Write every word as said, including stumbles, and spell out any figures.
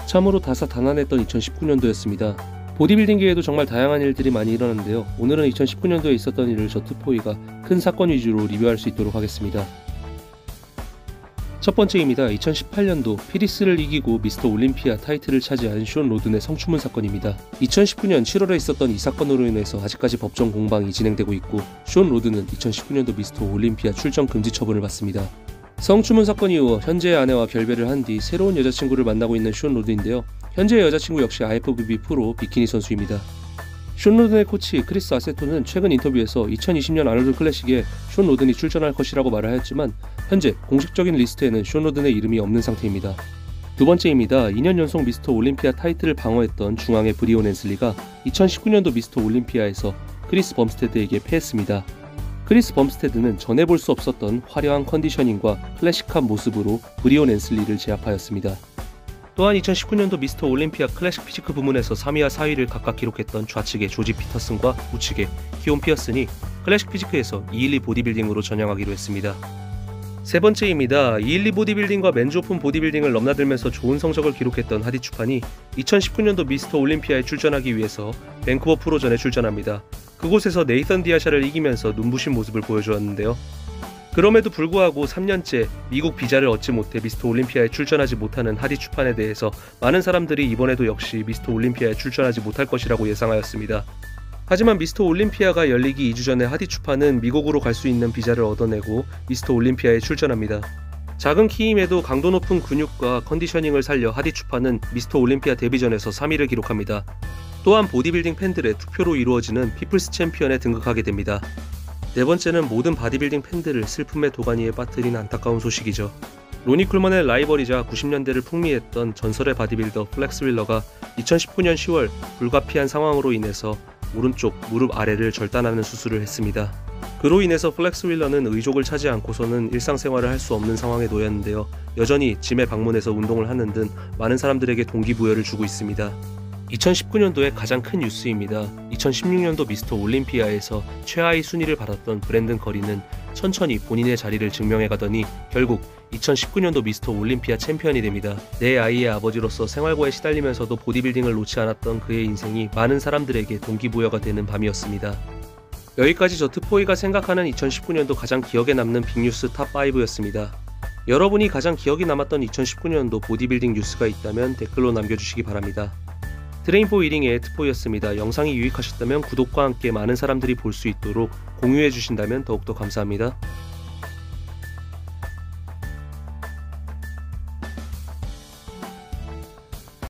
참으로 다사다난했던 이천십구 년도였습니다. 보디빌딩계에도 정말 다양한 일들이 많이 일어났는데요. 오늘은 이천십구 년도에 있었던 일을 저 트포이가 큰 사건 위주로 리뷰할 수 있도록 하겠습니다. 첫 번째입니다. 이천십팔 년도 피리스를 이기고 미스터 올림피아 타이틀을 차지한 숀 로든의 성추문 사건입니다. 이천십구 년 칠월에 있었던 이 사건으로 인해서 아직까지 법정 공방이 진행되고 있고, 숀 로든은 이천십구 년도 미스터 올림피아 출전 금지 처분을 받습니다. 성추문 사건 이후 현재의 아내와 결별을 한 뒤 새로운 여자친구를 만나고 있는 숀 로든인데요. 현재의 여자친구 역시 아이에프비비 프로 비키니 선수입니다. 숀 로든의 코치 크리스 아세토는 최근 인터뷰에서 이천이십 년 아놀드 클래식에 숀 로든이 출전할 것이라고 말을 하였지만, 현재 공식적인 리스트에는 숀 로든의 이름이 없는 상태입니다. 두 번째입니다. 이 년 연속 미스터 올림피아 타이틀을 방어했던 중앙의 브리온 앤슬리가 이천십구 년도 미스터 올림피아에서 크리스 범스테드에게 패했습니다. 크리스 범스테드는 전에 볼 수 없었던 화려한 컨디셔닝과 클래식한 모습으로 브리온 앤슬리를 제압하였습니다. 또한 이천십구 년도 미스터 올림피아 클래식 피지크 부문에서 삼 위와 사 위를 각각 기록했던 좌측의 조지 피터슨과 우측의 키온 피어슨이 클래식 피지크에서 이백십이 보디빌딩으로 전향하기로 했습니다. 세 번째입니다. 이백십이 보디빌딩과 맨즈 오픈 보디빌딩을 넘나들면서 좋은 성적을 기록했던 하디 추판이 이천십구 년도 미스터 올림피아에 출전하기 위해서 밴쿠버 프로전에 출전합니다. 그곳에서 네이선 디아샤를 이기면서 눈부신 모습을 보여주었는데요. 그럼에도 불구하고 삼 년째 미국 비자를 얻지 못해 미스터 올림피아에 출전하지 못하는 하디 추판에 대해서 많은 사람들이 이번에도 역시 미스터 올림피아에 출전하지 못할 것이라고 예상하였습니다. 하지만 미스터 올림피아가 열리기 이 주 전에 하디 추판은 미국으로 갈 수 있는 비자를 얻어내고 미스터 올림피아에 출전합니다. 작은 키임에도 강도 높은 근육과 컨디셔닝을 살려 하디 추판은 미스터 올림피아 데뷔전에서 삼 위를 기록합니다. 또한 보디빌딩 팬들의 투표로 이루어지는 피플스 챔피언에 등극하게 됩니다. 네 번째는 모든 바디빌딩 팬들을 슬픔의 도가니에 빠뜨린 안타까운 소식이죠. 로니 쿨먼의 라이벌이자 구십 년대를 풍미했던 전설의 바디빌더 플렉스 윌러가 이천십구 년 시월 불가피한 상황으로 인해서 오른쪽 무릎 아래를 절단하는 수술을 했습니다. 그로 인해서 플렉스 윌러는 의족을 차지 않고서는 일상생활을 할 수 없는 상황에 놓였는데요. 여전히 짐에 방문해서 운동을 하는 등 많은 사람들에게 동기부여를 주고 있습니다. 이천십구 년도의 가장 큰 뉴스입니다. 이천십육 년도 미스터 올림피아에서 최하위 순위를 받았던 브랜든 커리는 천천히 본인의 자리를 증명해가더니 결국 이천십구 년도 미스터 올림피아 챔피언이 됩니다. 내 아이의 아버지로서 생활고에 시달리면서도 보디빌딩을 놓지 않았던 그의 인생이 많은 사람들에게 동기부여가 되는 밤이었습니다. 여기까지 저 트포이가 생각하는 이천십구 년도 가장 기억에 남는 빅뉴스 탑 파이브였습니다. 여러분이 가장 기억이 남았던 이천십구 년도 보디빌딩 뉴스가 있다면 댓글로 남겨주시기 바랍니다. 트레인포 위링의 트포이였습니다. 영상이 유익하셨다면 구독과 함께 많은 사람들이 볼 수 있도록 공유해 주신다면 더욱더 감사합니다.